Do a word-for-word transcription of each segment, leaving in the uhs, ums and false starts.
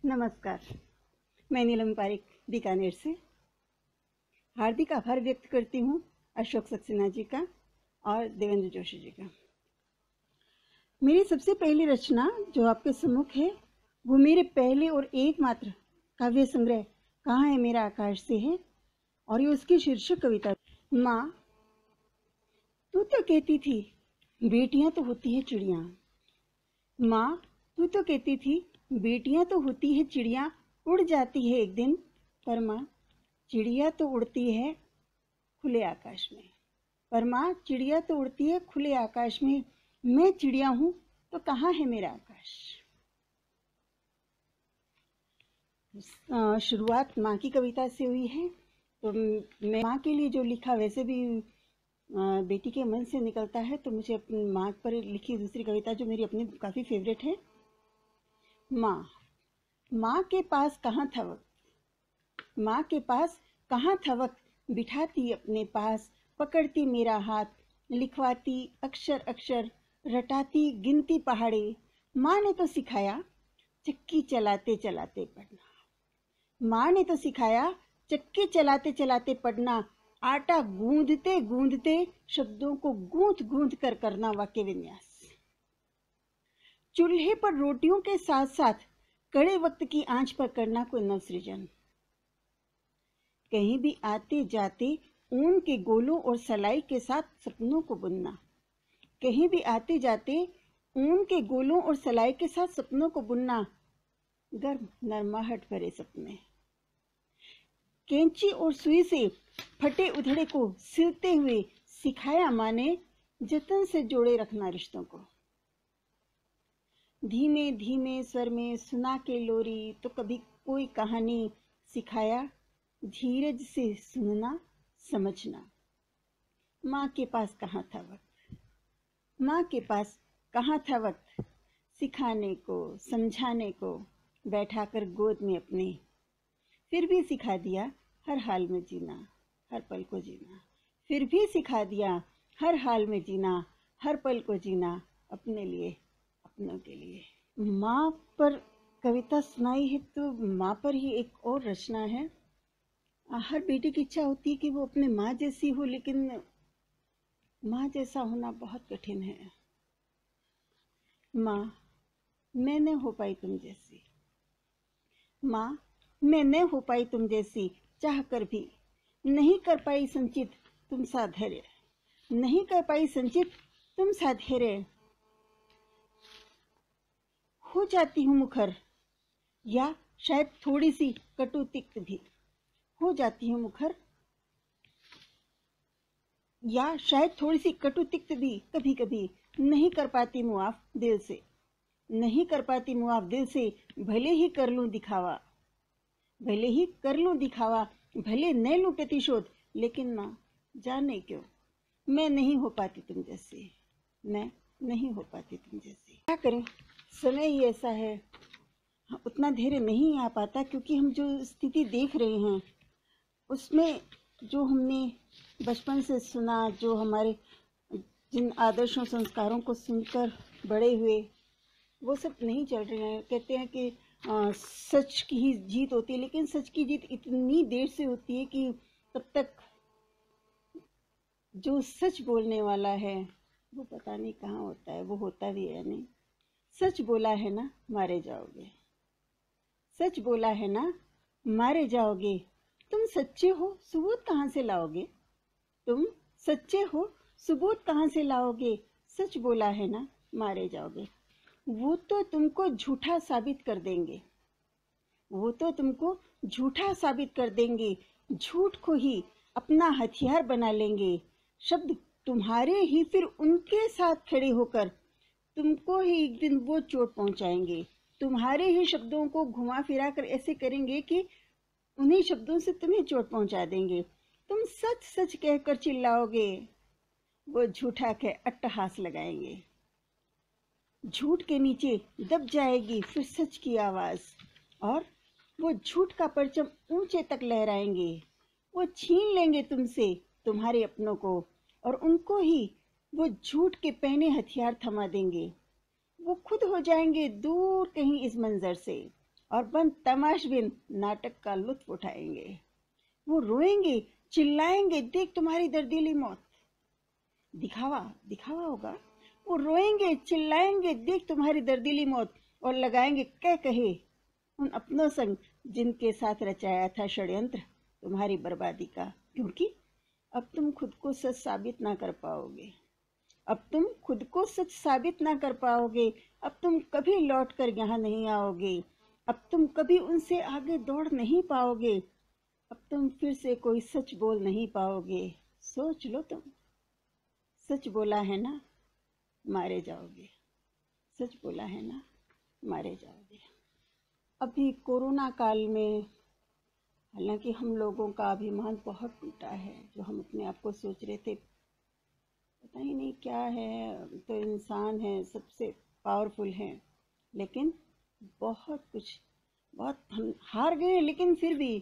नमस्कार, मैं नीलम पारिक बीकानेर से हार्दिक आभार व्यक्त करती हूँ अशोक सक्सेना जी का और देवेंद्र जोशी जी का। मेरी सबसे पहली रचना जो आपके सम्मुख है वो मेरे पहले और एकमात्र काव्य संग्रह कहाँ है मेरा आकाश से है और ये उसकी शीर्षक कविता। माँ, तू तो कहती थी बेटियां तो होती है चिड़िया। माँ, तू तो कहती थी बेटियां तो होती है चिड़िया, उड़ जाती है एक दिन। पर माँ, चिड़िया तो उड़ती है खुले आकाश में। पर माँ, चिड़िया तो उड़ती है खुले आकाश में। मैं चिड़िया हूँ तो कहाँ है मेरा आकाश। शुरुआत माँ की कविता से हुई है, तो मैं माँ के लिए जो लिखा वैसे भी बेटी के मन से निकलता है, तो मुझे अपनी माँ पर लिखी दूसरी कविता जो मेरी अपनी काफ़ी फेवरेट है। माँ, माँ के पास कहाँ था वक्त, माँ के पास कहाँ था वक्त, बिठाती अपने पास, पकड़ती मेरा हाथ, लिखवाती अक्षर अक्षर, रटाती गिनती पहाड़े। माँ ने तो सिखाया चक्की चलाते चलाते पढ़ना। माँ ने तो सिखाया चक्की चलाते चलाते पढ़ना। आटा गूंदते गूंदते शब्दों को गूंथ गूंथ कर करना वाक्य विन्यास। चूल्हे पर रोटियों के साथ साथ कड़े वक्त की आंच पर करना कोई नवसृजन। कहीं भी आते जाते ऊन के गोलों और सलाई के साथ सपनों को बुनना। कहीं भी आते जाते ऊन के गोलों और सलाई के साथ सपनों को बुनना। गर्म नरमाहट भरे सपने। कैंची और सुई से फटे उधड़े को सिलते हुए सिखाया माँ ने जतन से जोड़े रखना रिश्तों को। धीमे धीमे स्वर में सुना के लोरी तो कभी कोई कहानी, सिखाया धीरज से सुनना समझना। माँ के पास कहाँ था वक्त, माँ के पास कहाँ था वक्त, सिखाने को समझाने को, बैठाकर गोद में अपने। फिर भी सिखा दिया हर हाल में जीना, हर पल को जीना। फिर भी सिखा दिया हर हाल में जीना, हर पल को जीना, अपने लिए अपनों के लिए। माँ पर कविता सुनाई है तो माँ पर ही एक और रचना है। हर बेटी की इच्छा होती है कि वो अपने माँ जैसी हो, लेकिन माँ जैसा होना बहुत कठिन है। माँ, मैं न हो पाई तुम जैसी। माँ, मैं न हो पाई तुम जैसी, चाह कर भी नहीं कर पाई संचित तुम सा धैर्य। नहीं कर पाई संचित तुम सा धैर्य। हो जाती हूँ मुखर या शायद थोड़ी सी कटु तिक्त भी। हो जाती हूँ मुखर या शायद थोड़ी सी कटु तिक्त भी कभी कभी। नहीं कर पाती मुआफ दिल से, नहीं कर पाती मुआफ दिल से। भले ही कर लूं दिखावा, भले ही कर लूं दिखावा, भले न लूं प्रतिशोध, लेकिन माँ जाने क्यों मैं नहीं हो पाती तुम जैसी। मैं नहीं हो पाती तुम जैसी। क्या करें, समय ही ऐसा है। उतना धैर्य नहीं आ पाता, क्योंकि हम जो स्थिति देख रहे हैं उसमें जो हमने बचपन से सुना, जो हमारे जिन आदर्शों संस्कारों को सुनकर बड़े हुए, वो सब नहीं चल रहे हैं। कहते हैं कि आ, सच की ही जीत होती है, लेकिन सच की जीत इतनी देर से होती है कि तब तक जो सच बोलने वाला है वो पता नहीं कहाँ होता है, वो होता भी है नहीं। सच बोला है ना मारे जाओगे, सच बोला है ना मारे जाओगे। तुम सच्चे हो सबूत कहाँ से लाओगे, तुम सच्चे हो सबूत कहाँ से लाओगे। सच बोला है ना मारे जाओगे। वो तो तुमको झूठा साबित कर देंगे, वो तो तुमको झूठा साबित कर देंगे। झूठ को ही अपना हथियार बना लेंगे। शब्द तुम्हारे ही फिर उनके साथ खड़े होकर तुमको ही एक दिन वो चोट पहुंचाएंगे। तुम्हारे ही शब्दों को घुमा फिरा कर ऐसे करेंगे कि उन्हीं शब्दों से तुम्हें चोट पहुंचा देंगे। तुम सच सच कहकर चिल्लाओगे, वो झूठा कह अट्टहास लगाएंगे। झूठ के नीचे दब जाएगी फिर सच की आवाज, और वो झूठ का परचम ऊंचे तक लहराएंगे। वो छीन लेंगे तुमसे तुम्हारे अपनों को, और उनको ही वो झूठ के पहने हथियार थमा देंगे। वो खुद हो जाएंगे दूर कहीं इस मंजर से, और बंद तमाशबीन नाटक का लुत्फ उठाएंगे। वो रोएंगे, चिल्लाएंगे, देख तुम्हारी दर्दीली मौत। दिखावा दिखावा होगा। वो रोएंगे, चिल्लाएंगे, देख तुम्हारी दर्दीली मौत, और लगाएंगे कह कहे उन अपनों संग जिनके साथ रचाया था षड्यंत्र तुम्हारी बर्बादी का। क्योंकि अब तुम खुद को सच साबित ना कर पाओगे। अब तुम खुद को सच साबित ना कर पाओगे। अब तुम कभी लौट कर यहाँ नहीं आओगे। अब तुम कभी उनसे आगे दौड़ नहीं पाओगे। अब तुम फिर से कोई सच बोल नहीं पाओगे। सोच लो तुम, सच बोला है ना मारे जाओगे। सच बोला है ना मारे जाओगे। अभी कोरोना काल में हालांकि हम लोगों का अभिमान बहुत टूटा है। जो हम अपने आप को सोच रहे थे पता ही नहीं क्या है, तो इंसान है, सबसे पावरफुल हैं, लेकिन बहुत कुछ बहुत हम हार गए। लेकिन फिर भी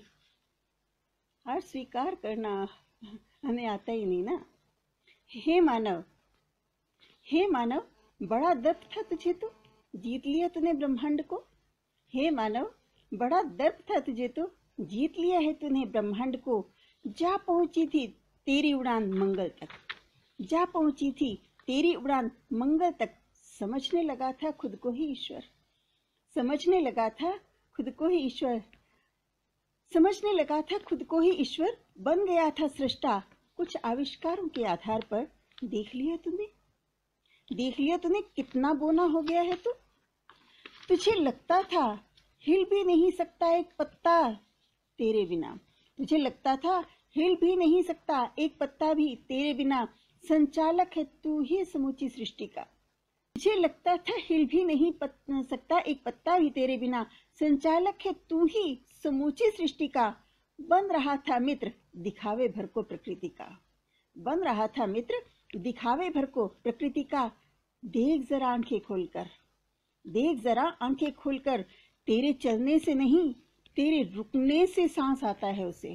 हार स्वीकार करना हमें आता ही नहीं ना। हे मानव, हे मानव, बड़ा दर्द था तुझे, तो जीत लिया तूने ब्रह्मांड को। हे मानव, बड़ा दर्द था तुझे, तो जीत लिया है तूने ब्रह्मांड को। जा पहुंची थी तेरी उड़ान मंगल तक, जा पहुंची थी तेरी उड़ान मंगल तक। समझने लगा था खुद को ही ईश्वर, समझने लगा था खुद को ही ईश्वर, समझने लगा था खुद को ही ईश्वर। बन गया था सृष्टा कुछ आविष्कारों के आधार पर। देख लिया तूने, देख लिया तूने कितना बोना हो गया है तू। तुझे लगता था हिल भी नहीं सकता एक पत्ता तेरे बिना। तुझे लगता था हिल भी नहीं सकता एक पत्ता भी तेरे बिना। संचालक है तू ही समूची सृष्टि का। तुझे लगता था हिल भी नहीं सकता एक पत्ता भी तेरे बिना। संचालक है तू ही समूची सृष्टि का। बन रहा था मित्र दिखावे भर को प्रकृति का, बन रहा था मित्र दिखावे भर को प्रकृति का। देख जरा आंखें खोलकर, देख जरा आंखें खोलकर, तेरे चलने से नहीं तेरे रुकने से सांस आता है उसे।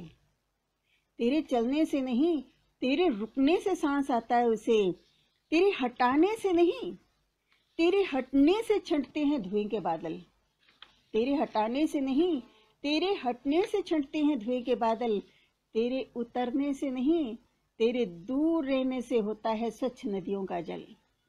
तेरे चलने से नहीं तेरे रुकने से सांस आता है उसे। तेरे हटाने से नहीं तेरे हटने से छंटते हैं धुएं के बादल। तेरे हटाने से नहीं तेरे हटने से छंटते हैं धुएं के बादल। तेरे उतरने से नहीं तेरे दूर रहने से होता है स्वच्छ नदियों का जल।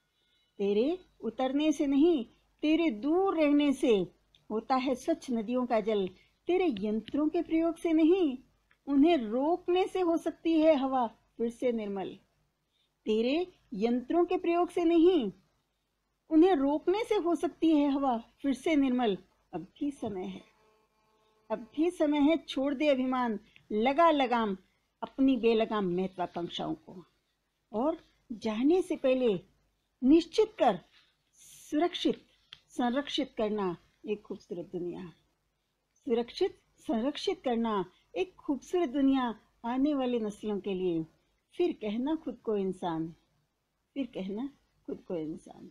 तेरे उतरने से नहीं तेरे दूर रहने से होता है स्वच्छ नदियों का जल। तेरे यंत्रों के प्रयोग से नहीं उन्हें रोकने से हो सकती है हवा फिर से निर्मल। तेरे यंत्रों के प्रयोग से नहीं उन्हें रोकने से हो सकती है हवा फिर से निर्मल। अब भी समय है, अब भी समय है, छोड़ दे अभिमान, लगा लगाम अपनी बेलगाम महत्वाकांक्षाओं को। और जाने से पहले निश्चित कर सुरक्षित संरक्षित करना एक खूबसूरत दुनिया, सुरक्षित संरक्षित करना एक खूबसूरत दुनिया आने वाली नस्लों के लिए। फिर कहना खुद को इंसान, फिर कहना खुद को इंसान।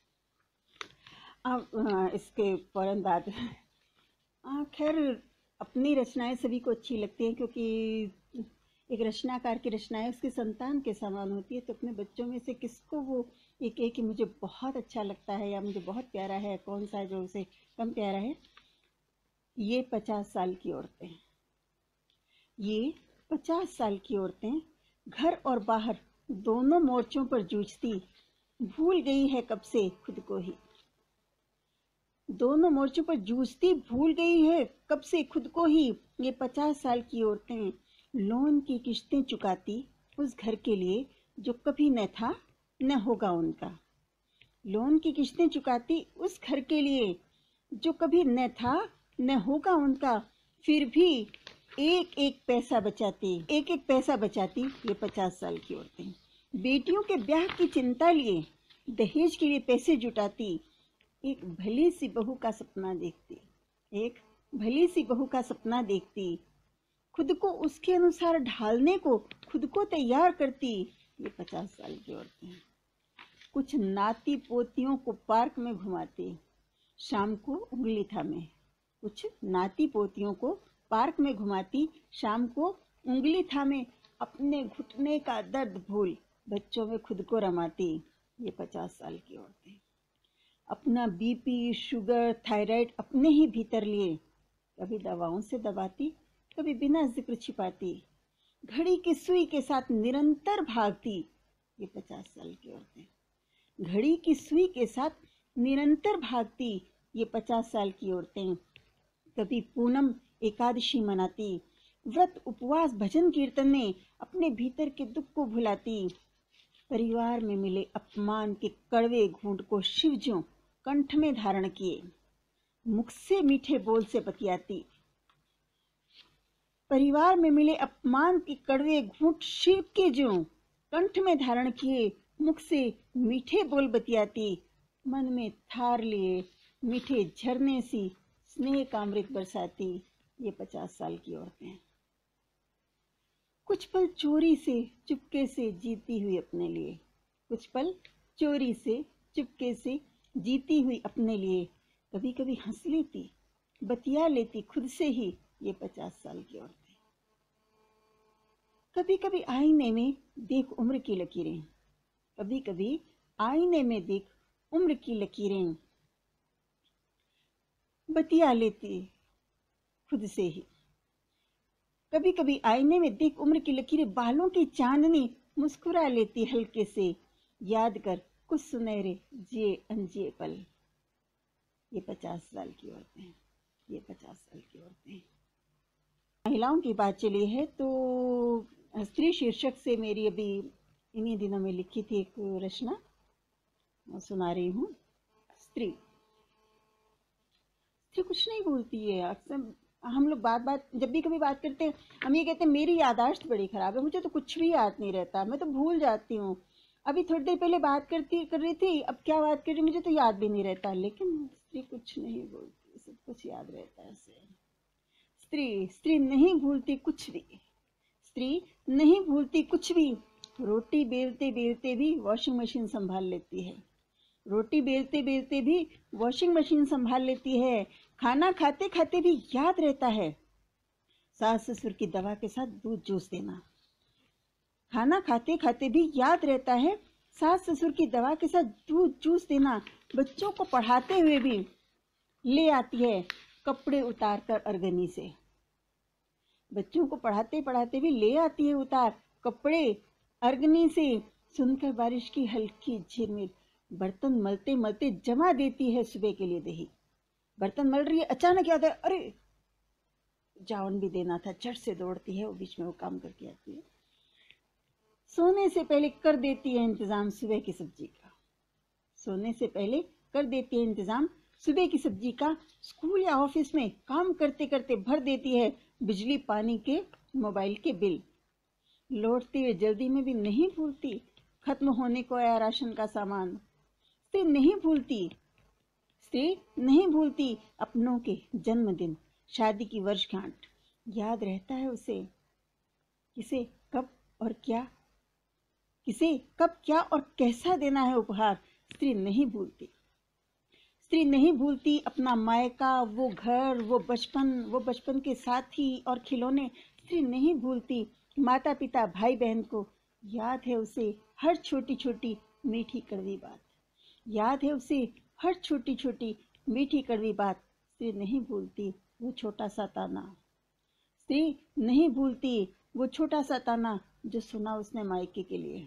अब इसके फौरन बाद खैर अपनी रचनाएं सभी को अच्छी लगती हैं, क्योंकि एक रचनाकार की रचनाएं उसकी संतान के समान होती है। तो अपने बच्चों में से किसको वो एक एक कि मुझे बहुत अच्छा लगता है या मुझे बहुत प्यारा है, कौन सा है जो उसे कम प्यारा है। ये पचास साल की औरतें, ये पचास साल की औरतें घर और बाहर दोनों मोर्चों पर जूझती, भूल गई है कब से खुद को ही। दोनों मोर्चों पर जूझती भूल गई है कब से खुद को ही। ये पचास साल की औरतें लोन की किश्तें चुकाती उस घर के लिए जो कभी न था न होगा उनका। लोन की किश्तें चुकाती उस घर के लिए जो कभी न था न होगा उनका। फिर भी एक एक पैसा बचाती, एक एक पैसा बचाती ये पचास साल की औरतें। बेटियों के ब्याह की चिंता लिए दहेज के लिए पैसे जुटाती, एक भली सी बहू का सपना देखती, एक भली सी बहू का सपना देखती, खुद को उसके अनुसार ढालने को खुद को तैयार करती ये पचास साल की औरतें। कुछ नाती पोतियों को पार्क में घुमाती, शाम को उंगली थामे। कुछ नाती पोतियों को पार्क में घुमाती, शाम को उंगली थामे। अपने घुटने का दर्द भूल बच्चों में खुद को रमाती ये पचास साल की औरतें। अपना बीपी, शुगर, थायराइड अपने ही भीतर लिए कभी दवाओं से दबाती, कभी बिना जिक्र छिपाती, घड़ी की सुई के साथ निरंतर भागती, ये पचास साल की औरतें। घड़ी की सुई के साथ निरंतर भागती, ये पचास साल की औरतें। कभी पूनम एकादशी मनाती, व्रत उपवास भजन कीर्तन में अपने भीतर के दुख को भुलाती। परिवार में मिले अपमान के कड़वे घूंट को शिवज्यों कंठ में धारण किए, मुख से मीठे बोल से बतियाती। परिवार में मिले अपमान के कड़वे घूंट शिव के ज्यों कंठ में धारण किए, मुख से मीठे बोल बतियाती। मन में थार लिए मीठे झरने सी स्नेह का अमृत बरसाती, ये पचास साल की औरतें। कुछ पल चोरी से चुपके से जीती हुई अपने लिए, कुछ पल चोरी से चुपके से जीती हुई अपने लिए। कभी कभी हंस लेती, बतिया लेती खुद से ही, ये पचास साल की औरतें। कभी कभी आईने में देख उम्र की लकीरें, कभी कभी आईने में देख उम्र की लकीरें, बतिया लेती खुद से ही। कभी कभी आईने में देख उम्र की लकीरें, बालों की चांदनी मुस्कुरा लेती हल्के से, याद कर कुछ सुनहरे जिए अनजिए पल, ये पचास साल की औरतें, ये पचास साल की औरतें। महिलाओं की बात चली है तो स्त्री शीर्षक से मेरी अभी इन्हीं दिनों में लिखी थी एक रचना, सुना रही हूँ। स्त्री स्त्री कुछ नहीं भूलती है। अक्सर हम लोग बात बात जब भी कभी बात करते हैं, हम ये कहते हैं मेरी याददाश्त बड़ी खराब है, मुझे तो कुछ भी याद नहीं रहता, मैं तो भूल जाती हूँ। अभी थोड़ी देर पहले बात करती कर रही थी, अब क्या बात कर रही मुझे तो याद भी नहीं रहता। लेकिन स्त्री कुछ नहीं भूलती, सब कुछ याद रहता है उसे। स्त्री स्त्री नहीं भूलती कुछ भी, स्त्री नहीं भूलती कुछ भी। रोटी बेलते बेलते भी वॉशिंग मशीन संभाल लेती है, रोटी बेलते बेलते भी वॉशिंग मशीन संभाल लेती है। खाना खाते खाते भी याद रहता है सास ससुर की दवा के साथ दूध जूस देना। खाना खाते खाते भी याद रहता है सास ससुर की दवा के साथ दूध जूस देना। बच्चों को पढ़ाते हुए भी ले आती है कपड़े उतार कर अरगनी से, बच्चों को पढ़ाते पढ़ाते भी ले आती है उतार कपड़े अरगनी से। सुनकर बारिश की हल्की झिरमिर, बर्तन मलते मलते जमा देती है सुबह के लिए दही। बर्तन मल रही है, अचानक याद है अरे जावन भी देना था, झट से दौड़ती है, वो बीच में वो काम करके आती है। सोने से पहले कर देती है इंतजाम सुबह की सब्जी का, सोने से पहले कर देती है इंतजाम सुबह की सब्जी का। स्कूल या ऑफिस में काम करते करते भर देती है बिजली पानी के मोबाइल के बिल। लौटते हुए जल्दी में भी नहीं भूलती खत्म होने को आया राशन का सामान। स्त्री नहीं भूलती, स्त्री नहीं भूलती अपनों के जन्मदिन, शादी की वर्षगांठ। याद रहता है उसे किसे कब और क्या, किसे कब क्या और कैसा देना है उपहार। स्त्री नहीं भूलती, स्त्री नहीं भूलती अपना मायका, वो घर, वो बचपन, वो बचपन के साथी और खिलौने। स्त्री नहीं भूलती माता पिता भाई बहन को। याद है उसे हर छोटी छोटी मीठी कड़वी बात, याद है उसे हर छोटी छोटी मीठी कड़वी बात। स्त्री नहीं भूलती वो छोटा सा ताना, स्त्री नहीं भूलती वो छोटा सा ताना जो सुना उसने मायके के लिए।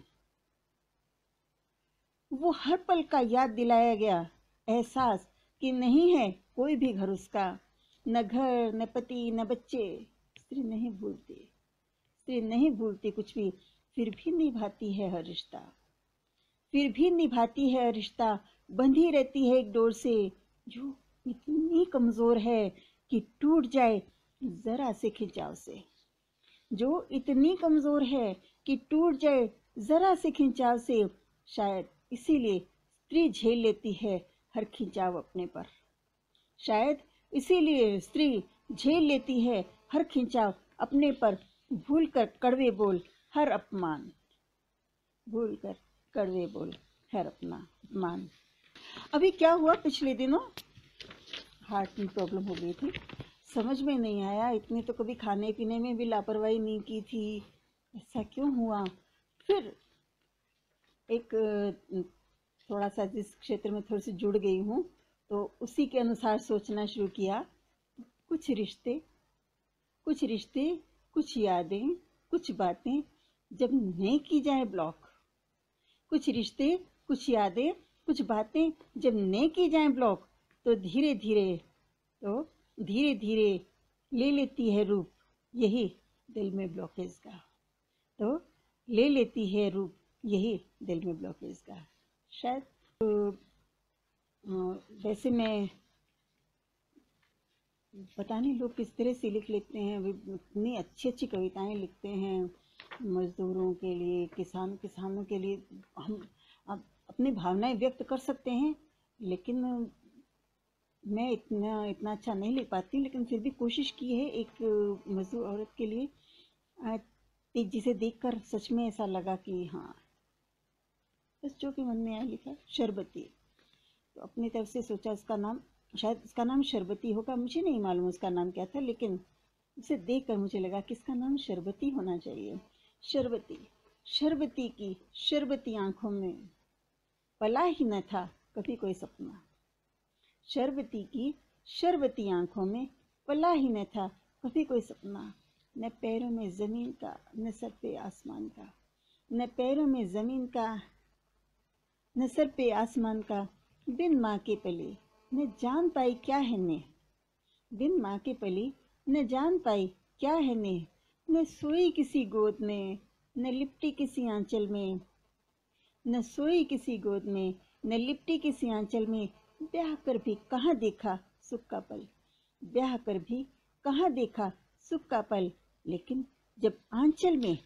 वो हर पल का याद दिलाया गया एहसास कि नहीं है कोई भी घर उसका, न घर न पति न बच्चे। स्त्री नहीं भूलती, स्त्री नहीं भूलती कुछ भी, फिर भी निभाती है हर रिश्ता, फिर भी निभाती है रिश्ता। बंधी रहती है एक डोर से जो इतनी कमजोर है कि टूट जाए जरा से खिंचाव से, जो इतनी कमजोर है कि टूट जाए जरा से खिंचाव से। शायद इसीलिए स्त्री झेल लेती है हर खिंचाव अपने पर, शायद इसीलिए स्त्री झेल लेती है हर खिंचाव अपने पर। भूल कर कड़वे बोल हर अपमान, भूल कर कड़वे बोल हर अपना अपमान। अभी क्या हुआ पिछले दिनों, हार्ट में प्रॉब्लम हो गई थी, समझ में नहीं आया। इतनी तो कभी खाने पीने में भी लापरवाही नहीं की थी, ऐसा क्यों हुआ। फिर एक थोड़ा सा जिस क्षेत्र में थोड़ी सी जुड़ गई हूँ तो उसी के अनुसार सोचना शुरू किया। कुछ रिश्ते कुछ रिश्ते कुछ यादें, कुछ बातें जब नहीं की जाए ब्लॉक, कुछ रिश्ते कुछ यादें कुछ बातें जब नहीं की जाए ब्लॉक, तो धीरे धीरे तो धीरे धीरे ले लेती है रूप यही दिल में ब्लॉकेज का, तो ले लेती है रूप यही दिल में ब्लॉकेज का। शायद तो, वैसे मैं पता नहीं लोग किस तरह से लिख लेते हैं, इतनी अच्छी अच्छी कविताएं लिखते हैं मजदूरों के लिए, किसान किसानों के लिए। हम अब अपनी भावनाएं व्यक्त कर सकते हैं, लेकिन मैं इतना इतना अच्छा नहीं लिख पाती, लेकिन फिर भी कोशिश की है एक मजदूर औरत के लिए, जिसे देखकर सच में ऐसा लगा कि हाँ, बस जो कि मन में आया लिखा। शरबती, तो अपनी तरफ से सोचा इसका नाम, शायद इसका नाम शरबती होगा, मुझे नहीं मालूम उसका नाम क्या था, लेकिन उसे देखकर मुझे लगा कि इसका नाम शरबती होना चाहिए। शरबती, शरबती की शरबती आंखों में पला ही न था कभी कोई सपना, शरबती की शरबती आंखों में पला ही न था कभी कोई सपना, न पैरों में जमीन का न सर पे आसमान का, न पैरों में जमीन का न सर पे आसमान का, बिन माँ के पली न जान पाई क्या है ने, बिन माँ के पली न जान पाई क्या है ने, न सोई किसी गोद में न लिपटी किसी आंचल में, न सोई किसी गोद में न लिपटी किसी आंचल में, ब्याह कर भी कहाँ देखा सुख का पल, ब्याह कर भी कहाँ देखा सुख का पल, लेकिन जब आंचल में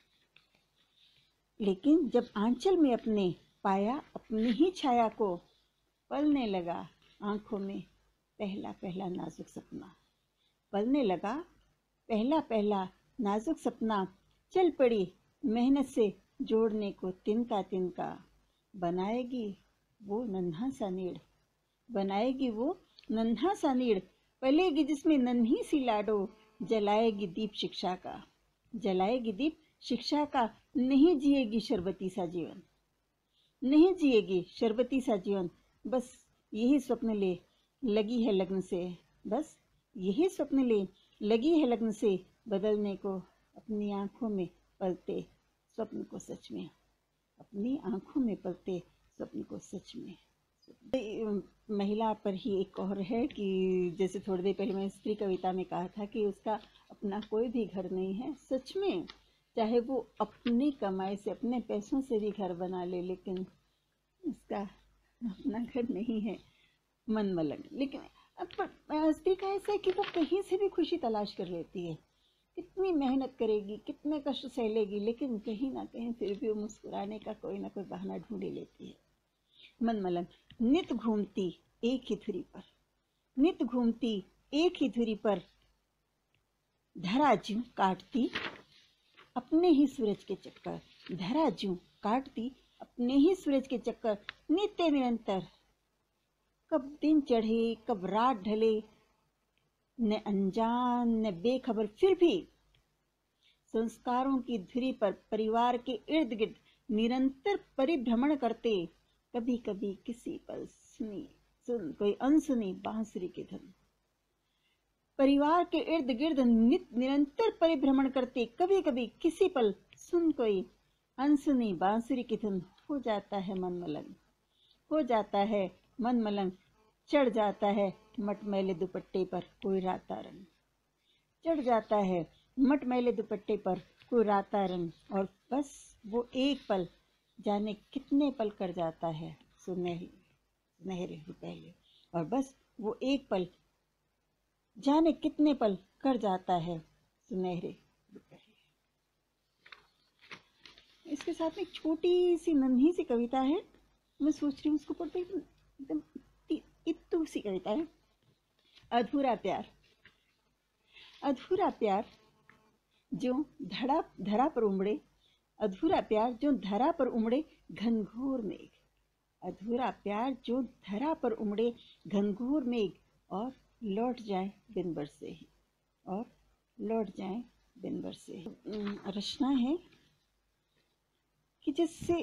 लेकिन जब आंचल में अपने पाया अपनी ही छाया को, पलने लगा आंखों में पहला पहला नाजुक सपना, पलने लगा पहला पहला नाजुक सपना, चल पड़ी मेहनत से जोड़ने को तिनका तिनका, बनाएगी वो नन्हा सा नीड़, बनाएगी वो नन्हा सा नीड़, पलेगी जिसमें नन्ही सी लाडो, जलाएगी दीप शिक्षा का, जलाएगी दीप शिक्षा का, नहीं जिएगी शरबती सा जीवन, नहीं जिएगी शरबती सा जीवन, बस यही स्वप्न ले लगी है लगन से, बस यही स्वप्न ले लगी है लगन से, बदलने को अपनी आंखों में पलते स्वप्न को सच में, अपनी आंखों में पलते स्वप्न को सच में। महिला पर ही एक और है कि जैसे थोड़ी देर पहले मैंने स्त्री कविता में कहा था कि उसका अपना कोई भी घर नहीं है, सच में चाहे वो अपनी कमाई से अपने पैसों से भी घर बना ले, लेकिन उसका अपना घर नहीं है, मन मलंग। लेकिन अब स्त्री का ऐसा है कि वो कहीं से भी खुशी तलाश कर लेती है, कितनी मेहनत करेगी कितने कष्ट सहलेगी, लेकिन कहीं ना कहीं फिर भी वो मुस्कुराने का कोई ना कोई बहाना ढूंढ ही लेती है। मन मलंग, नित घूमती एक ही धुरी पर, नित घूमती एक ही धुरी पर, धरा ज्यों काटती अपने ही सूरज के चक्कर, धरा ज्यों काटती अपने ही सूरज के चक्कर, नित्य निरंतर, कब दिन चढ़े कब रात ढले, न अनजान न बेखबर, फिर भी संस्कारों की धुरी पर परिवार के इर्द गिर्द निरंतर परिभ्रमण करते, कभी कभी किसी पल सुनी सुन कोई अनसुनी बांसुरी की धुन, परिवार के इर्द गिर्द निरंतर परिभ्रमण करते, कभी कभी किसी पल सुन कोई अनसुनी बांसुरी की धुन, हो जाता है मन मलंग, हो जाता है मन मलंग, चढ़ जाता है मटमैले दुपट्टे पर कोई राता रंग, चढ़ जाता है मटमैले दुपट्टे पर कोई राता रंग, और बस वो एक पल जाने कितने पल कर जाता है सुनहरी सुनहरे पहले, और बस वो एक पल जाने कितने पल कर जाता है सुनहरे पहले। इसके साथ में एक छोटी सी नन्ही सी कविता है, मैं सोच रही हूँ उसको पढ़ते एकदम इतू सी कविता है। अधूरा प्यार, अधूरा प्यार जो धड़ा धरा पर उमड़े, अधूरा प्यार जो धरा पर उमड़े घनघोर मेघ, अधूरा प्यार जो धरा पर उमड़े घनघोर मेघ, और लौट जाए बिन बरसे ही, और लौट जाए बिन बरसे ही। रचना है कि जिससे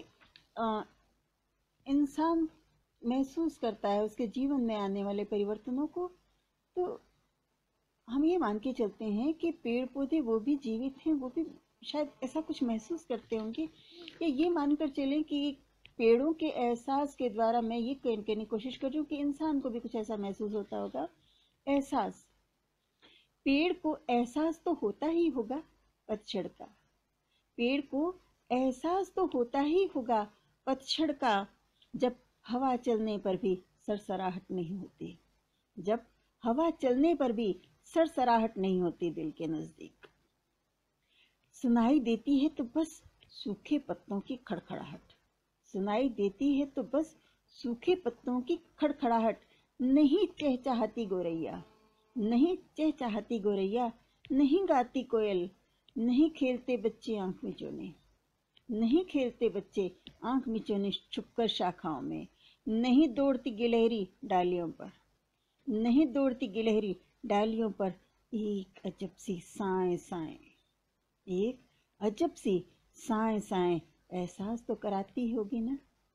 इंसान महसूस करता है उसके जीवन में आने वाले परिवर्तनों को, तो हम ये मान के चलते हैं कि पेड़ पौधे वो भी जीवित हैं, वो भी शायद ऐसा कुछ महसूस करते होंगे, या ये मानकर चलें कि पेड़ों के एहसास के द्वारा मैं ये कहने की कोशिश कर रही हूँ कि इंसान को भी कुछ ऐसा महसूस होता होगा। एहसास, पेड़ को एहसास तो होता ही होगा पतझड़ का, पेड़ को एहसास तो होता ही होगा पतझड़ का, जब हवा चलने पर भी सरसराहट नहीं होती, जब हवा चलने पर भी सरसराहट नहीं होती दिल के नजदीक। सुनाई देती है तो बस सूखे पत्तों की खड़खड़ाहट, सुनाई देती है तो बस सूखे पत्तों की खड़खड़ाहट। नहीं चहचहाती गोरैया, नहीं चहचहाती गोरैया, नहीं गाती कोयल, नहीं खेलते बच्चे आंख मिचोने, नहीं खेलते बच्चे आंख मिचोने छुपकर शाखाओं में, नहीं दौड़ती गिलहरी डालियों पर, नहीं दौड़ती गिलहरी डालियों पर। एक अजब सी साएं साएं, एक अजब सी साएं साएं, एहसास तो कराती होगी ना,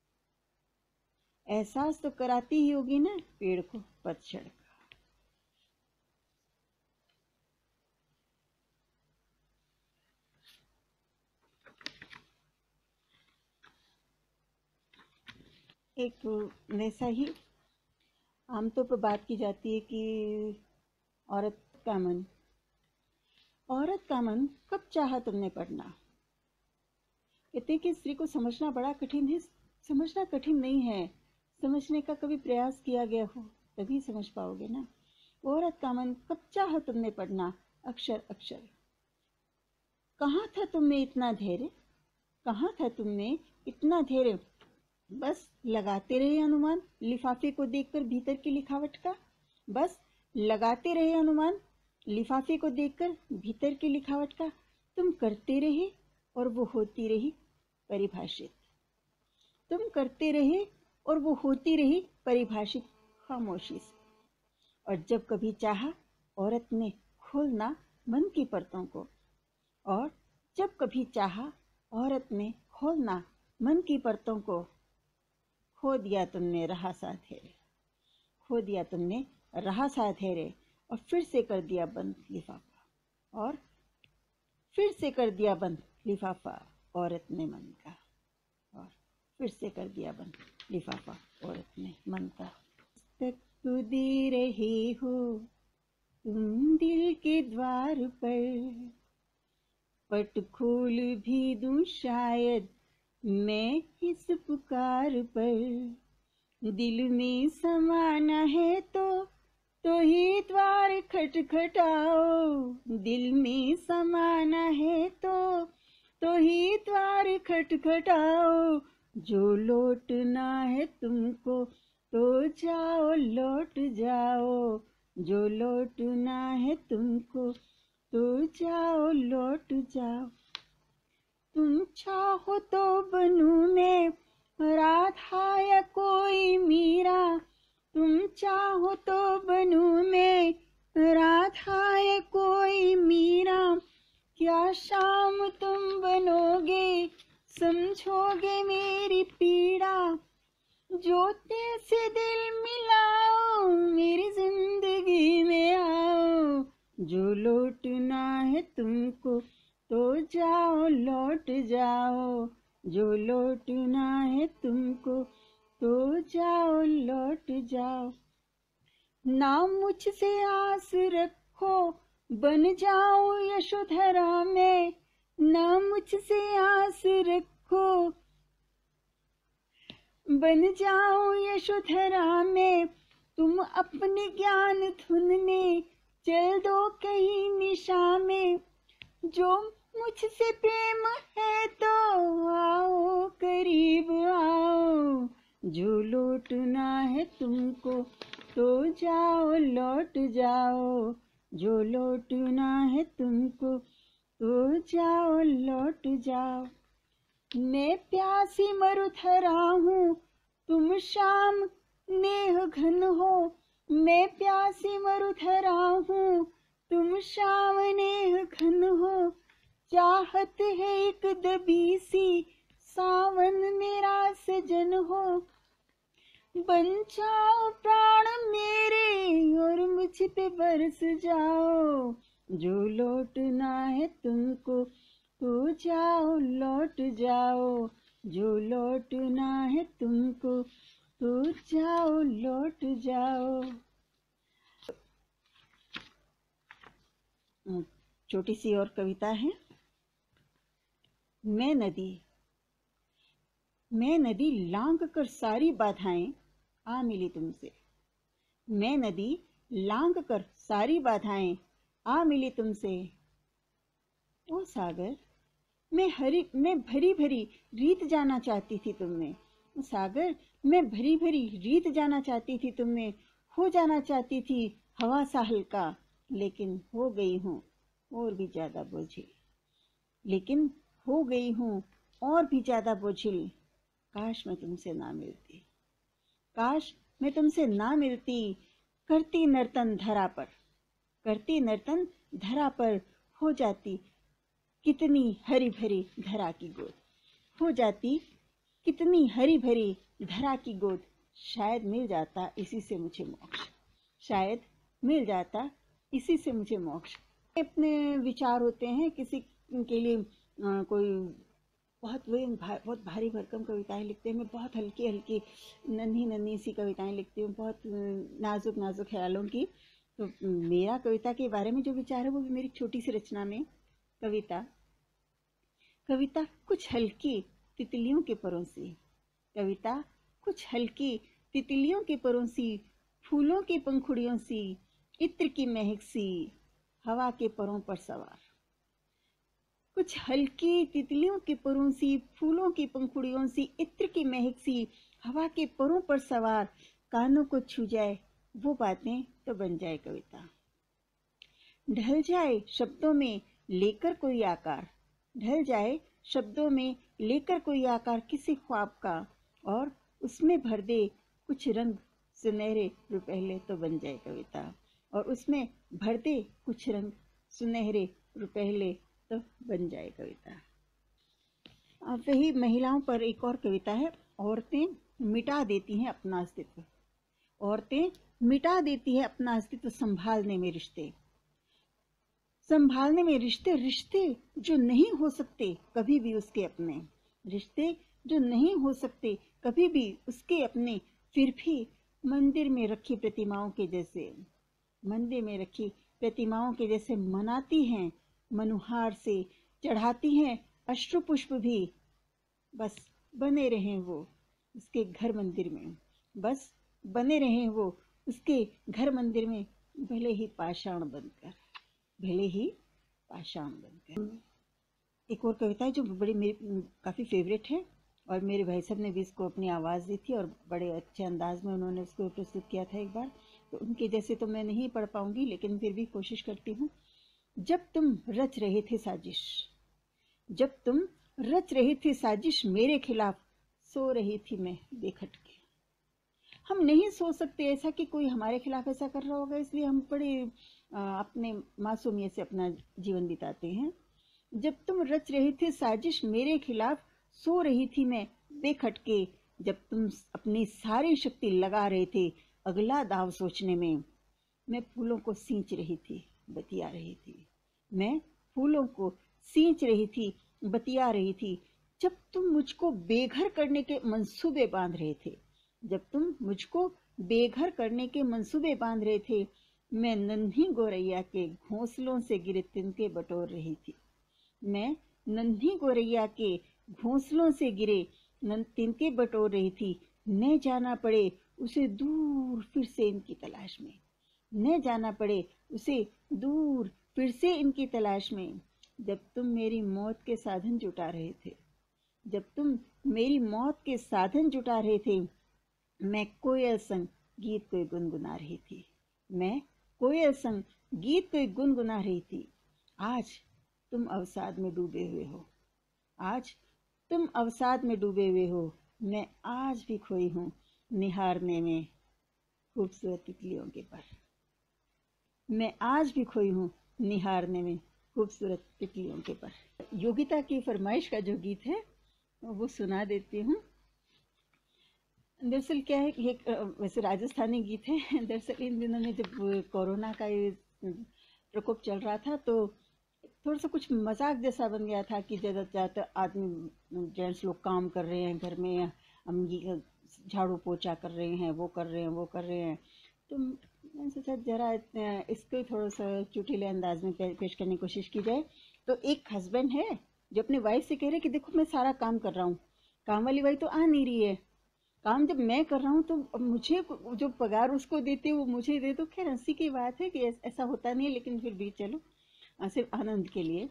एहसास तो कराती ही होगी ना पेड़ को पतझड़ का। एक वैसा ही आमतौर पर बात की जाती है कि औरत का मन, औरत का मन कब चाहा तुमने पढ़ना। कहते हैं कि स्त्री को समझना बड़ा कठिन है, समझना कठिन नहीं है, समझने का कभी प्रयास किया गया हो तभी समझ पाओगे ना। औरत का मन कब चाहा तुमने पढ़ना, अक्षर अक्षर। कहाँ था तुमने इतना धैर्य, कहाँ था तुमने इतना धैर्य, बस लगाते रहे अनुमान लिफाफे को देखकर भीतर की लिखावट का, बस लगाते रहे अनुमान लिफाफे को देखकर भीतर की लिखावट का। तुम करते रहे और वो होती रही परिभाषित, तुम करते रहे और वो होती रही परिभाषित खामोशी से। और जब कभी चाहा औरत ने खोलना मन की परतों को, और जब कभी चाहा औरत ने खोलना मन की परतों को, खो दिया तुमने रहा सा धैर्य, खो दिया तुमने रहा सा धैर्य, और फिर से कर दिया बंद लिफाफा, और फिर से कर दिया बंद लिफाफा औरत ने मन का, और फिर से कर दिया बंद लिफाफा औरत ने मन का। तक तो दे रहे हो तुम दिल के द्वार पर, पट खोल भी दूं शायद मैं इस पुकार पर। दिल में समाना है तो तो ही द्वार खटखटाओ, दिल में समाना है तो तो ही द्वार खटखटाओ। जो लौटना है तुमको तो जाओ लौट जाओ, जो लौटना है तुमको तो जाओ लौट जाओ। तुम चाहो तो बनूं मैं राधा या कोई मीरा, तुम चाहो तो बनूं मैं राधा या कोई मीरा। क्या शाम तुम बनोगे समझोगे मेरी पीड़ा, जो दिल से दिल मिलाओ मेरी जिंदगी में आओ। जो लौटना है तुमको तो जाओ लौट जाओ, जो लौटना है तुमको तो जाओ लौट जाओ। ना मुझसे आस रखो बन जाऊं यशोधरा में, ना मुझसे आस रखो बन जाऊं यशोधरा में। तुम अपने ज्ञान धुन में चल दो कहीं निशा में, जो मुझसे प्रेम है तो आओ करीब आओ। जो लौटना है तुमको तो जाओ लौट जाओ, जो लौटना है तुमको तो जाओ लौट जाओ। मैं प्यासी मरुधरा हूँ तुम शाम नेह घन हो, मैं प्यासी मरुधरा हूँ तुम शाम नेह घन हो। चाहत है एक दबी सी सावन मेरा सजन हो, बन जाओ प्राण मेरे और मुझ पे बरस जाओ, जो लौटना है तुमको तो जाओ लौट जाओ, जो लौटना है तुमको तो जाओ लौट जाओ। छोटी सी और कविता है। मैं नदी, मैं नदी लांघ कर सारी बाधाएं आ मिली तुमसे। मैं नदी लांघ कर सारी बाधाएं आ मिली तुमसे। ओ सागर, मैं हरी मैं भरी भरी रीत जाना चाहती थी तुमने। ओ सागर, मैं भरी भरी रीत जाना चाहती थी तुमने। हो जाना चाहती थी हवा सा हल्का, लेकिन हो गई हूँ और भी ज्यादा बोझिल। लेकिन हो गई हूँ और भी ज्यादा बोझिल। काश मैं तुमसे ना मिलती, काश मैं तुमसे ना मिलती। करती नर्तन धरा पर, करती नर्तन धरा पर, हो जाती कितनी हरी भरी धरा की गोद। हो जाती कितनी हरी भरी धरा की गोद। शायद मिल जाता इसी से मुझे मोक्ष, शायद मिल जाता इसी से मुझे मोक्ष। अपने विचार होते हैं किसी के लिए, आ, कोई बहुत वही भा, बहुत भारी भरकम कविताएं लिखते हैं। मैं बहुत हल्की हल्की नन्ही नन्ही सी कविताएं लिखती हूँ, बहुत नाजुक नाजुक ख्यालों की। तो मेरा कविता के बारे में जो विचार है वो भी मेरी छोटी सी रचना में। कविता कविता कुछ हल्की तितलियों के परों सी, कविता कुछ हल्की तितलियों के परों सी, फूलों की पंखुड़ियों सी, इत्र की महक सी, हवा के परों पर सवार। कुछ हल्की तितलियों के परों सी, फूलों की पंखुड़ियों सी, इत्र की महक सी, हवा के परों पर सवार। कानों को छू जाए वो बातें तो बन जाए कविता। ढल जाए शब्दों में लेकर कोई आकार, ढल जाए शब्दों में लेकर कोई आकार किसी ख्वाब का, और उसमें भर दे कुछ रंग सुनहरे रुपहले तो बन जाए कविता। और उसमें भर दे कुछ रंग सुनहरे रुपहले तो बन जाए कविता। अब वही महिलाओं पर एक और कविता है। औरतें मिटा देती हैं अपना अस्तित्व, औरतें मिटा देती है अपना अस्तित्व संभालने में रिश्ते, संभालने में रिश्ते, रिश्ते जो नहीं हो सकते कभी भी उसके अपने, रिश्ते जो नहीं हो सकते कभी भी उसके अपने, फिर भी मंदिर में रखी प्रतिमाओं के जैसे, मंदिर में रखी प्रतिमाओं के जैसे मनाती हैं मनुहार से, चढ़ाती हैं अश्रु पुष्प भी। बस बने रहें वो उसके घर मंदिर में, बस बने रहें वो उसके घर मंदिर में, भले ही पाषाण बनकर, भले ही पाषाण बनकर। एक और कविता है जो बड़ी मेरी काफ़ी फेवरेट है, और मेरे भाई साहब ने भी इसको अपनी आवाज़ दी थी और बड़े अच्छे अंदाज में उन्होंने उसको प्रस्तुत किया था एक बार। तो उनके जैसे तो मैं नहीं पढ़ पाऊंगी, लेकिन फिर भी कोशिश करती हूँ। जब तुम रच रहे थे साजिश, जब तुम रच रहे थे साजिश मेरे खिलाफ, सो रही थी मैं बेखट के। हम नहीं सोच सकते ऐसा कि कोई हमारे खिलाफ ऐसा कर रहा होगा, इसलिए हम बड़े अपने मासूमियत से अपना जीवन बिताते हैं। जब तुम रच रहे थे साजिश मेरे खिलाफ, सो रही थी मैं बेखटके। जब तुम अपनी सारी शक्ति लगा रहे थे अगला दाव सोचने में, मैं फूलों को सींच रही थी बतिया रही थी, मैं फूलों को सींच रही थी बतिया रही थी। जब तुम मुझको बेघर करने के मंसूबे बांध रहे थे, जब तुम मुझको बेघर करने के मंसूबे बांध रहे थे, मैं नन्ही गोरैया के घोंसलों से गिरे तिनके बटोर रही थी, मैं नन्ही गोरैया के घोंसलों से गिरे तिनके बटोर रही थी। न जाना पड़े उसे दूर फिर से इनकी तलाश में, न जाना पड़े उसे दूर फिर से इनकी तलाश में। जब तुम मेरी मौत के साधन जुटा रहे थे, जब तुम मेरी मौत के साधन जुटा रहे थे, मैं कोयल संग गीत कोई गुनगुना रही थी, मैं कोयल संग गीत कोई गुनगुना रही थी। आज तुम अवसाद में डूबे हुए हो, आज तुम अवसाद में डूबे हुए हो, मैं आज भी खोई हूँ निहारने में खूबसूरत तितलियों के पर, मैं आज भी खोई हूँ निहारने में खूबसूरत तितलियों के पर। योगिता की फरमाइश का जो गीत है वो सुना देती हूँ। दरअसल क्या है, ये अ, वैसे राजस्थानी गीत है। दरअसल इन दिनों में जब कोरोना का ये प्रकोप चल रहा था, तो थोड़ा सा कुछ मजाक जैसा बन गया था कि ज़्यादा ज़्यादा आदमी जेंट्स लोग काम कर रहे हैं घर में, हम ये झाड़ू पोछा कर रहे हैं, वो कर रहे हैं, वो कर रहे हैं। तो मैंने सोचा जरा अ, इसको थोड़ा सा चुटीले अंदाज में पे, पेश करने की कोशिश की जाए। तो एक हस्बैंड है जो अपनी वाइफ से कह रहे कि देखो मैं सारा काम कर रहा हूँ, काम वाली वाइफ तो आ नहीं रही है, काम जब मैं कर रहा हूँ तो अब मुझे जो पगार उसको देते वो मुझे दे दो। खैर हंसी की बात है कि ऐस- ऐसा होता नहीं है, लेकिन फिर भी चलो, अ, सिर्फ आनंद के लिए।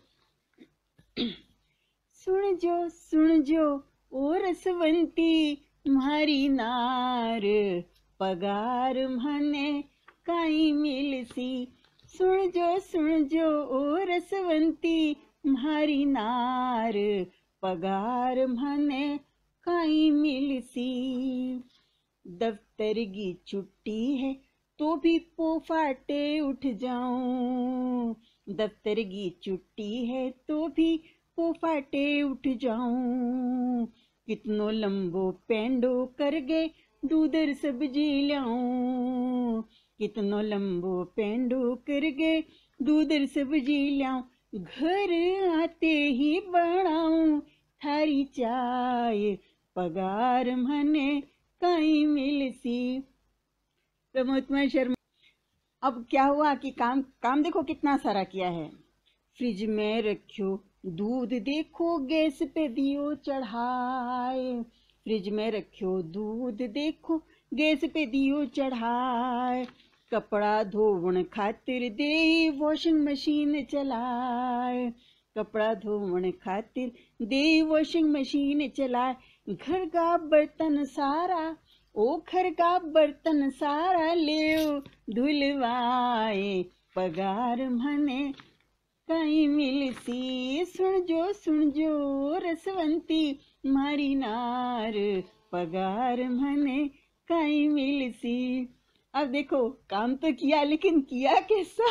सुन जो सुन जो ओ रसवंती म्हारी नार, पगार म्हने काई मिलसी। सुन जो सुन जो ओ रसवंती म्हारी नार, पगार म्हने काई मिलसी। दफ्तर की छुट्टी है तो भी पोफाटे उठ जाऊं, दफ्तर की छुट्टी है तो भी पोफाटे उठ जाऊं। कितनो लंबो पेंडो कर गए दूधर सब्जी लाऊं, कितनो लंबो पेंडो कर गए दूधर सब्जी लाऊं। घर आते ही बनाऊं थारी चाय, पगार मने काई मिलसी। प्रमोद कुमार शर्मा। अब क्या हुआ कि काम काम देखो कितना सारा किया है। फ्रिज में रखो दूध देखो गैस पे दियो चढ़ाए, फ्रिज में रखो दूध देखो गैस पे दियो चढ़ाए। कपड़ा धोवन खातिर दे वॉशिंग मशीन चलाए, कपड़ा धोवन खातिर दे वॉशिंग मशीन चलाए। घर का बर्तन सारा ओ घर का बर्तन सारा ले धुलवाए, पगार मने काई मिलसी। सुन जो सुन जो रसवंती मारी नार, पगार मने काई मिलसी। अब देखो काम तो किया, लेकिन किया कैसा।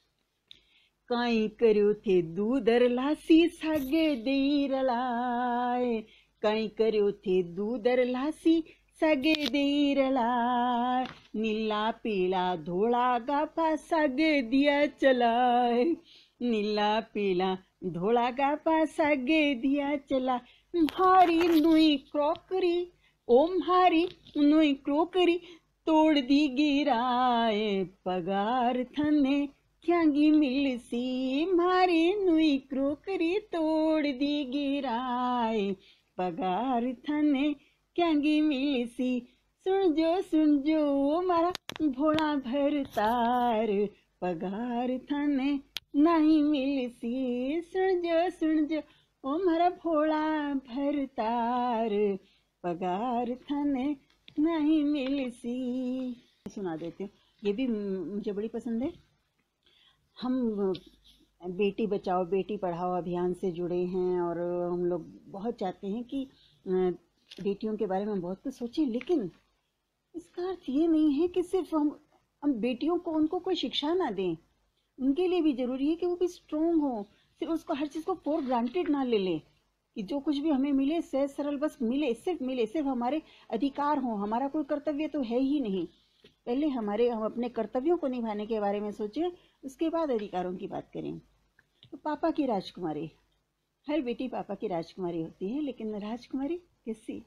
काई करो थे दूधर लासी सागे दे रलाए, काई करो थे दूधर लासी सागे दे रलाए। नीला पीला धोला गापा सागे दिया चलाए, नीला पीला धोला गापा सागे दिया चला। भारी नुई क्रॉकरी ओ भारी नुई क्रॉकरी तोड़ दी गिराए, पगार थने क्यांगी मिलसी। मारी नुई क्रोकरी तोड़ दी गिराए, पगार थने क्यांगी मिलसी। सुन जो सुन जो मारा भोला भरतार, पगार थने नहीं मिलसी। सुन जो सुन जो ओ मारा भोला भरतार, पगार थने नहीं मिलसी। सुना देती हूँ, ये भी मुझे बड़ी पसंद है। हम बेटी बचाओ बेटी पढ़ाओ अभियान से जुड़े हैं, और हम लोग बहुत चाहते हैं कि बेटियों के बारे में बहुत कुछ सोचें, लेकिन इसका अर्थ ये नहीं है कि सिर्फ हम हम बेटियों को उनको कोई शिक्षा ना दें। उनके लिए भी जरूरी है कि वो भी स्ट्रोंग हो, सिर्फ उसको हर चीज़ को फॉर ग्रांटेड ना ले ले कि जो कुछ भी हमें मिले सहज सरल बस मिले, सिर्फ मिले, सिर्फ हमारे अधिकार हो, हमारा कोई कर्तव्य तो है ही नहीं। पहले हमारे हम अपने कर्तव्यों को निभाने के बारे में सोचें, उसके बाद अधिकारों की बात करें। तो पापा की राजकुमारी, हर बेटी पापा की राजकुमारी होती है, लेकिन राजकुमारी किसी।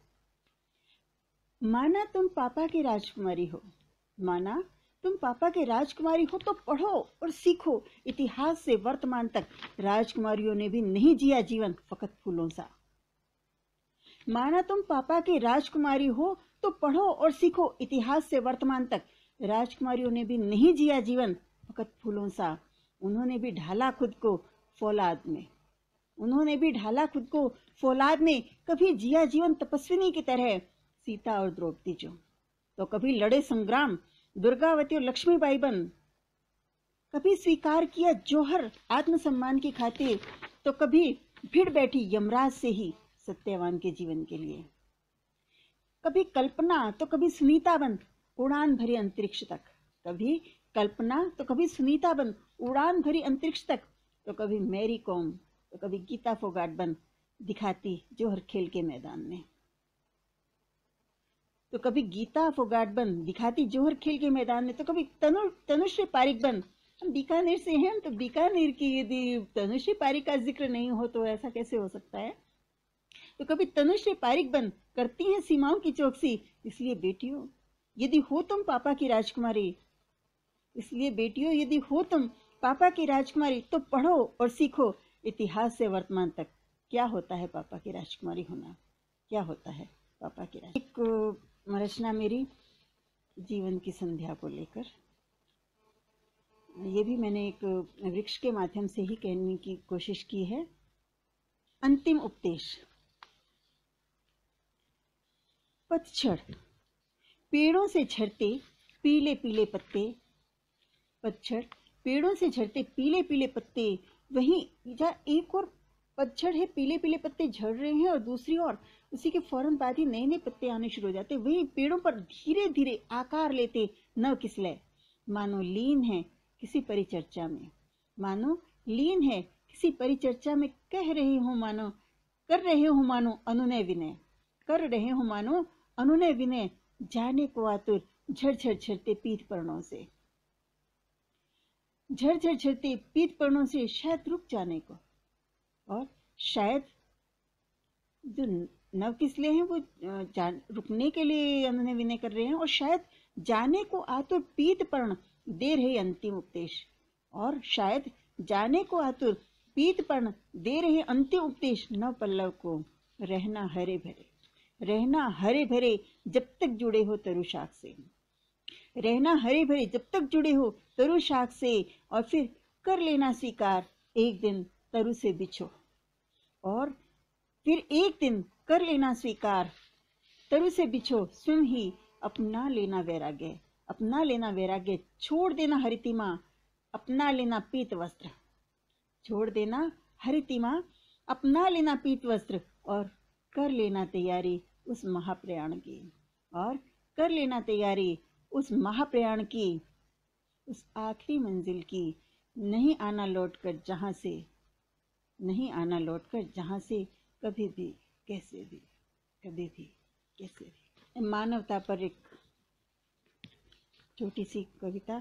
माना तुम पापा की राजकुमारी हो, माना तुम पापा के राजकुमारी हो तो पढ़ो और सीखो इतिहास से वर्तमान तक राजकुमारियों ने भी नहीं जिया जीवन फकत फूलों सा। माना तुम पापा की राजकुमारी हो तो पढ़ो और सीखो इतिहास से वर्तमान तक राजकुमारियों ने भी नहीं जिया जीवन फकत फूलों सा। उन्होंने भी ढाला खुद को फौलाद में, उन्होंने भी ढाला खुद को फौलाद में। कभी जिया जीवन तपस्विनी की तरह सीता और द्रौपदी जो, तो कभी लड़े संग्राम दुर्गावती और लक्ष्मीबाई बन, कभी स्वीकार किया जौहर आत्मसम्मान की खातिर, तो कभी भिड़ बैठी यमराज से ही सत्यवान के जीवन के लिए। कभी कल्पना तो कभी सुनीता बन उड़ान भरी अंतरिक्ष तक, कभी कल्पना तो कभी सुनीता बन उड़ान भरी अंतरिक्ष तक, तो कभी मैरी कॉम तो कभी गीता फोगाट बन दिखाती जौहर खेल के मैदान में। तो कभी गीता फोगाट बन, दिखाती जोहर खेल के मैदान में, तो कभी तनु तनुश्री पारिक बन। हम बीकानेर से हैं, तो बीकानेर की यदि तनुश्री पारिक का जिक्र नहीं हो तो ऐसा कैसे हो सकता है। तो कभी तनुश्री पारिक बन, करती हैं सीमाओं की चौकसी। इसलिए बेटियों यदि हो तुम पापा की राजकुमारी, इसलिए बेटियों यदि हो तुम पापा की राजकुमारी, तो पढ़ो और सीखो इतिहास से वर्तमान तक क्या होता है पापा की राजकुमारी होना, क्या होता है पापा की राज। एक रचना मेरी जीवन की संध्या को लेकर, ये भी मैंने एक वृक्ष के माध्यम से ही कहने की कोशिश की है। अंतिम उपदेश। पतझड़, पेड़ों से झड़ते पीले पीले पत्ते, पतझड़ पेड़ों से झड़ते पीले पीले पत्ते, वहीं जहाँ एक और पतझड़ है, पीले पीले पत्ते झड़ रहे हैं और दूसरी ओर उसी के फौरन बाद ही नए नए पत्ते आने शुरू हो जाते। वहीं पेड़ों पर धीरे धीरे आकार लेते नव किसलय, मानो लीन है किसी परिचर्चा में, मानो लीन है किसी परिचर्चा में, कह रहे हो मानो, कर रहे हो मानो अनुनय विनय, कर रहे हो मानो अनुनय विनय, जाने को आतुर झरझर झरते पीत पर्णों से, झरझर झरते पीत पर्णों से शायद रुक जाने को, और शायद जो नव किसले हैं वो जान रुकने के लिए अनुनय विनय कर रहे हैं, और शायद जाने को आतुर पीत पर्ण दे रहे अंतिम उपदेश, और शायद जाने को आतुर पीत पर्ण दे रहे अंतिम उपदेश नव पल्लव को, रहना हरे भरे, रहना हरे भरे जब तक जुड़े हो तरु शाख से, रहना हरे भरे जब तक जुड़े हो तरु शाख से, और फिर कर लेना स्वीकार एक दिन तरु से बिछो, और फिर एक दिन कर लेना स्वीकार तरु से बिछो, स्वयं ही अपना लेना वैराग्य, अपना लेना वैराग्य, छोड़ देना हरितिमा, अपना लेना पीत वस्त्र, छोड़ देना हरितिमा, अपना लेना पीत वस्त्र, और कर लेना तैयारी उस महाप्रयाण की, और कर लेना तैयारी उस महाप्रयाण की, उस आखिरी मंजिल की, नहीं आना लौटकर जहां से, नहीं आना लौटकर जहां से कभी भी कैसे भी, कभी भी कैसे भी। मानवता पर एक छोटी सी कविता,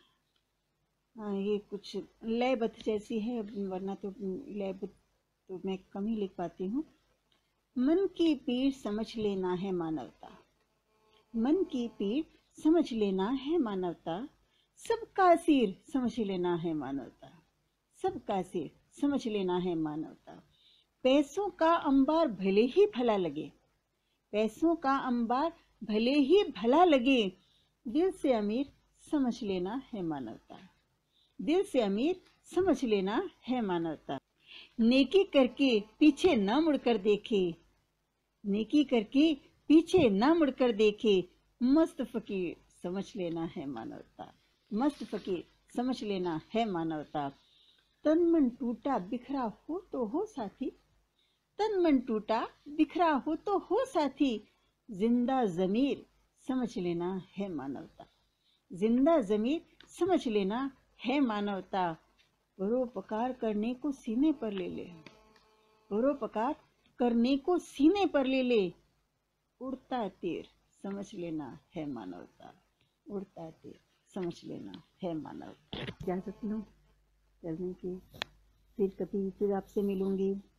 ये कुछ लयबद्ध जैसी है, वरना तो लयबद्ध तो मैं कम ही लिख पाती हूँ। मन की पीड़ समझ लेना है मानवता, मन की पीड़ समझ लेना है मानवता, सबका सिर समझ लेना है मानवता, सबका सिर समझ लेना है मानवता। पैसों का अंबार भले ही भला लगे, पैसों का अंबार भले ही भला लगे, दिल से अमीर समझ लेना है मानवता, दिल से अमीर समझ लेना है मानवता। नेकी करके पीछे न मुड़कर देखे, नेकी करके पीछे न मुड़कर देखे, मस्त फकीर समझ लेना है मानवता, मस्त फकीर समझ लेना है मानवता। तन मन टूटा बिखरा हो तो हो साथी, तन मन टूटा बिखरा हो तो हो साथी, जिंदा जमीर समझ लेना है मानवता, जिंदा जमीर समझ लेना है मानवता। परोपकार करने को सीने पर ले ले, परोपकार करने को सीने पर ले ले, उड़ता तीर समझ लेना है मानवता, उड़ता तीर समझ लेना है मानवता। इजाज़त लो चलने की, फिर कभी फिर आपसे मिलूंगी।